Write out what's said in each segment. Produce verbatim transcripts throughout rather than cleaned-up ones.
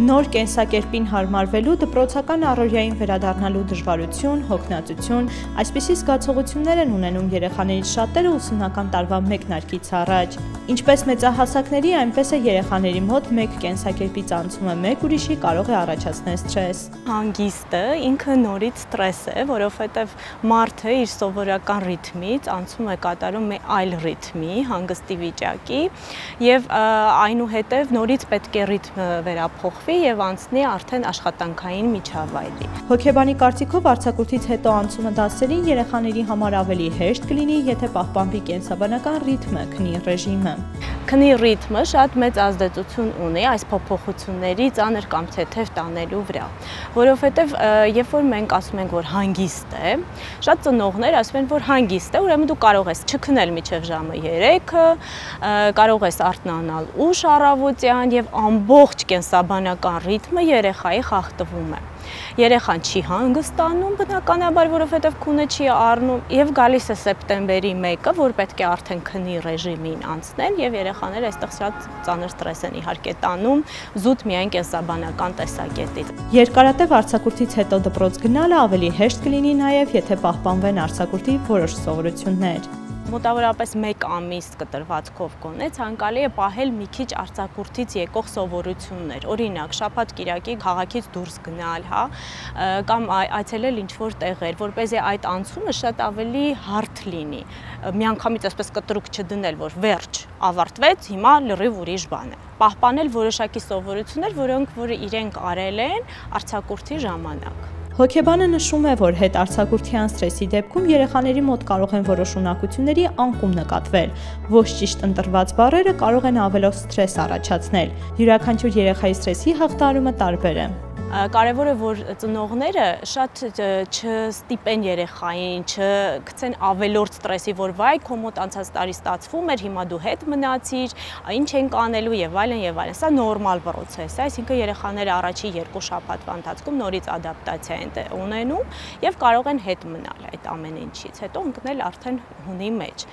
Նոր կենսակերպին հարմարվելու, դպրոցական առօրյային վերադառնալու դժվարություն, հոգնածություն, այսպիսի զգացողություններ են ունենում երեխաներից շատերը ուսումնական տարվա մեկնարկից առաջ։ Ինչպես մեծահասակների, այնպես է երեխաների մոտ մեկ կենսակերպից անցումը մեկ ուրիշի կարող է առաջացնել սթրես։ Հանգիստը ինքը նորից սթրես է, որովհետև մարդը իր սովորական ռիթմից անցում է կատարում մի այլ ռիթմի, հանգստի վիճակի, եւ այնուհետև նորից պետք է ռիթմը վերափոխվի եւ անցնի արդեն աշխատանքային միջավայրի։ Հոգեբանի կարծիքով արձակուրդից հետո անցումը դասերին երեխաների համար ավելի հեշտ կլինի, եթե պահպանվի կենսաբանական ռիթմը, քնի ռեժիմը։ Քնի ռիթմը շատ մեծ ազդեցություն ունի այս փոփոխությունների ծանր կամ թեթև տանելու վրա, որովհետև երբ որ մենք ասում ենք, որ հանգիստ է, շատ ծնողներ ասում են, որ հանգիստ է, ուրեմն դու կարող ես չքնել մինչև ժամը երեքը, կարող ես արթնանալ ուշ առավոտյան եւ ամբողջ կենսաբանական ռիթմը երեխայի խախտվում է։ Երեխան չի հանգստանում բնականաբար, որովհետև քունը չի առնում, եւ գալիս է սեպտեմբերի մեկը, որ պետք է արդեն քնի ռեժիմին անցնեն, եւ երեխաները այստեղ շատ ծանր սթրես են իհարկե տանում, զուտ միայն կենսաբանական տեսակետից։ Երկարատև արձակուրդից հետո դպրոց գնալը ավելի հեշտ կլինի նաեւ, եթե պահպանվեն արձակուրդի որոշ սովորություններ։ Մոտավորապես մեկ ամիս կտրվածքով գոնե ցանկալի է պահել մի քիչ արձակուրդից եկող սովորություններ, օրինակ շաբաթ-կիրակի քաղաքից դուրս գնալ, հա, կամ այցելել ինչ-որ տեղեր, որպեսզի այդ անցումը շատ ավելի հարթ լինի։ Միանգամից այսպես կտրուկ չդնել, որ վերջ, ավարտվեց, հիմա լրիվ ուրիշ բան է։ Պահպանել որոշակի սովորություններ, որոնք որ իրենք արել են արձակուրդի ժամանակ։ Հոգեբանը նշում է, որ հետարձակուրդյան սթրեսի դեպքում երեխաների մոտ կարող են որոշ ունակությունների անկում նկատվել։ Ոչ ճիշտ ընտրված բառերը կարող են ավելորդ սթրես առաջացնել։ Յուրաքանչյուր երեխայի սթրեսի հաղթահարումը տարբեր է։ Կարևոր է, որ ծնողները շատ չստիպեն երեխային, չգցեն ավելորդ սթրեսի, որ վայ, քո մոտ անցած տարի ստացվում էր, հիմա դու հետ մնացիր, ինչ ենք անելու եւ այլն եւ այլն։ Սա նորմալ պրոցես է, այսինքն երեխաները առաջի երկու շաբաթվա ընթացքում նորից ադապտացիա են ունենում եւ կարող են հետ մնալ այդ ամեն ինչից, հետո ընկնել արդեն հունի մեջ։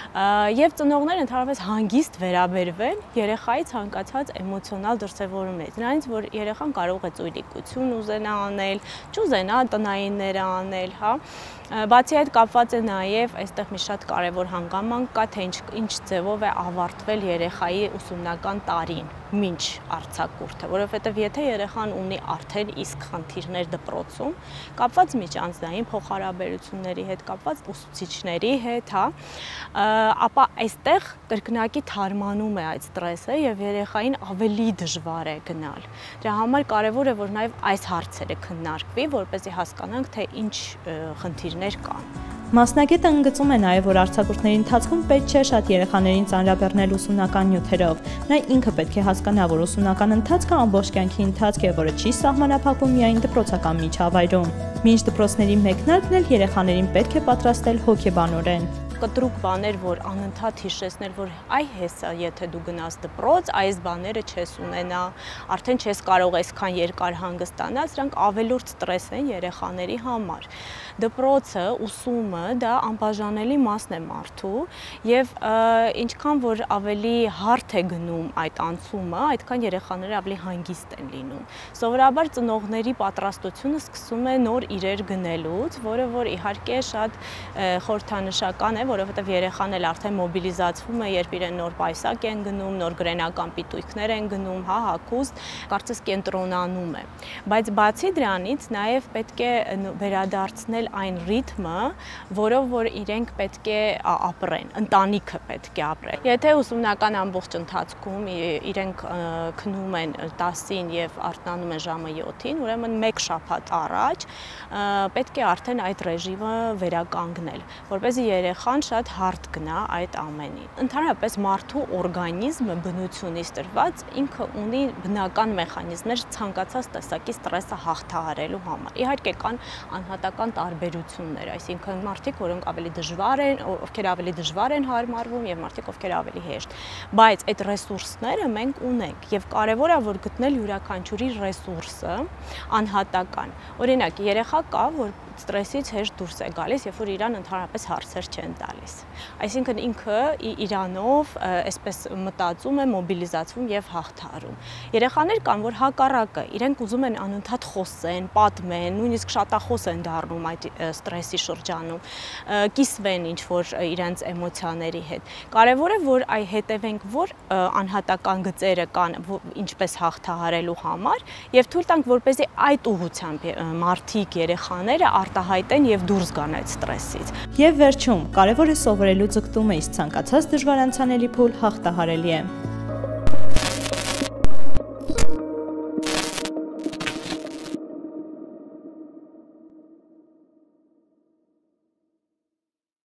Եվ ծնողները ընդհանրապես հանգիստ վերաբերվեն երեխայի ցանկացած էմոցիոնալ դրսևորումներից, նրանից որ երեխան կարող է ծույլիկություն ուզենա անել, չուզենա տնայիններ անել, հա։ Բացի այդ կապված է նաև այստեղ մի շատ կարևոր հանգամանք կա, թե ինչ, ինչ ձևով է ավարտվել երեխայի ուսումնական տարին մինչ արձակուրդը, որովհետև եթե երեխան ունի արդեն իսկ խնդիրներ դպրոցում, կապված միջանձնային փոխհարաբերությունների հետ, կապված ուսուցիչների հետ, հա, ապա այստեղ կրկնակի թարմանում է այդ սթրեսը եւ երեխային ավելի դժվար է գնալ։ Դրա համար կարևոր է, որ նաև այս հարցերը քննարկվի, որպեսզի հասկանանք, թե ինչ խնդիրներ կան։ Մասնագետը ընդգծում է նաև, որ արձակուրդների ընթացքում պետք չէ շատ երեխաներին ծանրաբեռնել ուսումնական նյութերով։ Նա ինքը պետք է հասկանա, որ ուսումնական ընթացքը ամբողջ կյանքի ընթացք է, որը չի սահմանափակվում միայն դպրոցական միջավայրում։ Մինչ դպրոցների մեկնարկն էլ երեխաներին պետք է պատրաստել հոգեբանորեն։ Կտրուկ բաներ, որ անընդհատ հիշեցնել, որ այ հեսա, եթե դու գնաս դպրոց, այս բաները չես ունենա, արդեն չես կարող այսքան երկար հանգստանալ, սրանք ավելորդ սթրես են երեխաների համար։ Դպրոցը, ուսումը դա անբաժանելի մասն է մարդու եւ ինչքան որ ավելի հարթ է գնում այդ անցումը, այդքան երեխաները ավելի հանգիստ են լինում։ Սովորաբար ծնողների պատրաստությունը սկսում է նոր իրեր գնելուց, որը որ իհարկե շատ խորհրդանշական է, որովհետև երեխան էլ արդեն մոբիլիզացվում է, երբ իրեն նոր պայսակ են գնում, նոր գրենական պիտույքներ են գնում, հա, հագուստ, կարծես կենտրոնանում է։ Բայց բացի դրանից նաև պետք է վերադարձնել այն ռիթմը, որով որ իրենք պետք է ապրեն, ընտանիքը պետք է ապրեն։ Եթե ուսումնական ամբողջ ընթացքում իրենք քնում են տասին եւ արթնանում են ժամը յոթին, ուրեմն մեկ շաբաթ առաջ պետք է արդեն այդ ռեժիմը վերականգնել, որպեսզի երեխան շատ հարթ գնա այդ ամենին։ Ընդհանրապես մարդու օրգանիզմը բնությունից տրված ինքը ունի բնական մեխանիզմներ ցանկացած տեսակի սթրեսը հաղթահարելու համար։ Իհարկե կան անհատական տարբերություններ, այսինքն մարդիկ, որոնք ավելի դժվար են, ովքեր ավելի դժվար են հարմարվում եւ մարդիկ, ովքեր ավելի հեշտ։ Բայց այդ ռեսուրսները մենք ունենք եւ կարեւոր է որ գտնել յուրաքանչյուրի ռեսուրսը անհատական։ Օրինակ երեխա կա, որ սթրեսից հեշտ դուրս է գալիս, երբ որ իրան ընդհանրապես հարցեր չեն տալիս։ Այսինքն ինքը իրանով այսպես մտածում է, մոբիլիզացվում եւ հաղթահարում։ Երեխաներ կան, որ հակառակը, իրենք ուզում են անընդհատ խոսեն, պատմեն, նույնիսկ շատախոս են դառնում այդ սթրեսի շրջանում, կիսվեն ինչ որ իրենց էմոցիաների հետ։ Կարևոր է, որ այ հետևենք, որ անհատական գծերը կան, ինչպես հաղթահարելու համար, եւ թույլ տանք, որպեսզի այդ ուղղությամբ մարդիկ, երեխաները արտահայտեն եւ դուրս գան այդ սթրեսից։ Եվ վերջում, կարևոր է սովորելու ձգտումը, իսկ ցանկացած դժվարանցանելի փուլ հաղթահարելի է։